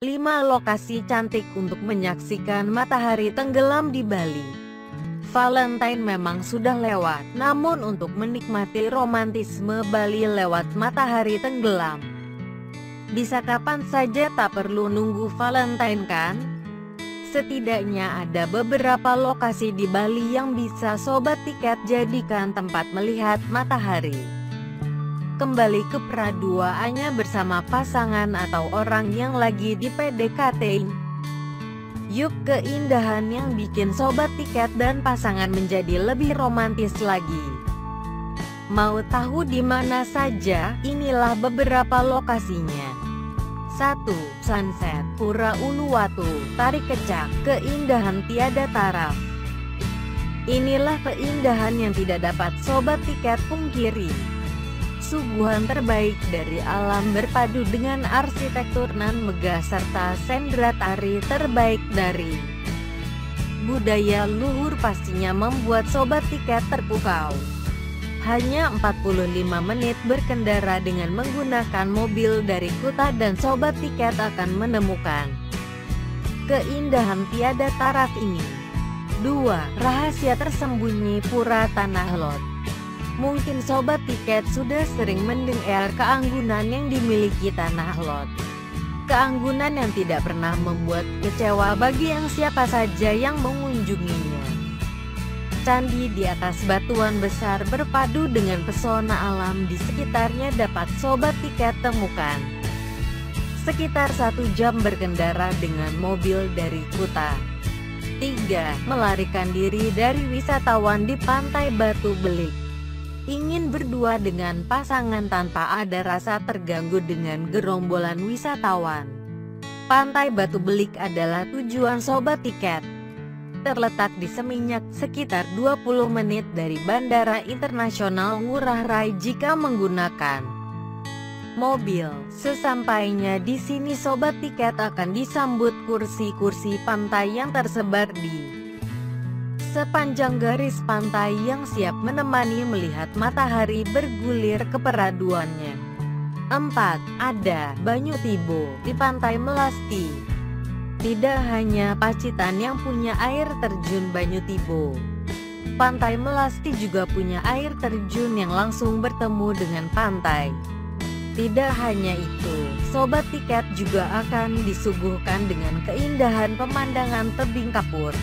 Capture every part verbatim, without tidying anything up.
lima lokasi cantik untuk menyaksikan matahari tenggelam di Bali. Valentine memang sudah lewat, namun untuk menikmati romantisme Bali lewat matahari tenggelam, bisa kapan saja, tak perlu nunggu Valentine kan? Setidaknya ada beberapa lokasi di Bali yang bisa sobat tiket jadikan tempat melihat matahari. Kembali ke peraduaannya bersama pasangan atau orang yang lagi di P D K T. Yuk, keindahan yang bikin sobat tiket dan pasangan menjadi lebih romantis lagi. Mau tahu di mana saja? Inilah beberapa lokasinya. satu. Sunset, Pura Uluwatu, Tarik Kecak, keindahan tiada taraf. Inilah keindahan yang tidak dapat sobat tiket pungkiri. Suguhan terbaik dari alam berpadu dengan arsitektur nan megah serta sendera tari terbaik dari budaya luhur pastinya membuat sobat tiket terpukau. Hanya empat puluh lima menit berkendara dengan menggunakan mobil dari Kuta dan sobat tiket akan menemukan keindahan tiada taraf ini. dua. Rahasia tersembunyi Pura Tanah Lot. Mungkin sobat tiket sudah sering mendengar keanggunan yang dimiliki Tanah Lot. Keanggunan yang tidak pernah membuat kecewa bagi yang siapa saja yang mengunjunginya. Candi di atas batuan besar berpadu dengan pesona alam di sekitarnya dapat sobat tiket temukan. Sekitar satu jam berkendara dengan mobil dari Kuta. tiga. Melarikan diri dari wisatawan di Pantai Batu Belik. Ingin berdua dengan pasangan tanpa ada rasa terganggu dengan gerombolan wisatawan. Pantai Batu Belik adalah tujuan sobat tiket. Terletak di Seminyak, sekitar dua puluh menit dari Bandara Internasional Ngurah Rai jika menggunakan mobil. Sesampainya di sini sobat tiket akan disambut kursi-kursi pantai yang tersebar di sepanjang garis pantai yang siap menemani melihat matahari bergulir ke peraduannya. empat. Ada Banyu Tibo di Pantai Melasti. Tidak hanya Pacitan yang punya air terjun Banyu Tibo, Pantai Melasti juga punya air terjun yang langsung bertemu dengan pantai. Tidak hanya itu, sobat tiket juga akan disuguhkan dengan keindahan pemandangan tebing kapur.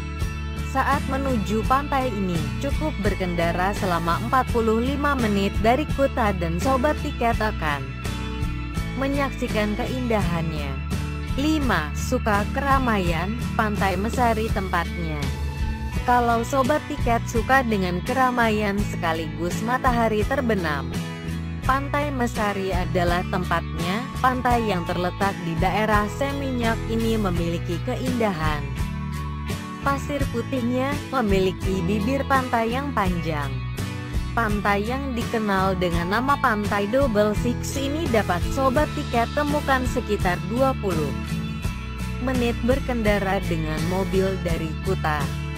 Saat menuju pantai ini, cukup berkendara selama empat puluh lima menit dari Kuta dan sobat tiket akan menyaksikan keindahannya. lima. Suka keramaian, Pantai Mesari tempatnya. Kalau sobat tiket suka dengan keramaian sekaligus matahari terbenam, Pantai Mesari adalah tempatnya. Pantai yang terletak di daerah Seminyak ini memiliki keindahan. Pasir putihnya memiliki bibir pantai yang panjang. Pantai yang dikenal dengan nama Pantai Double Six ini dapat sobat tiket temukan sekitar dua puluh menit berkendara dengan mobil dari Kuta.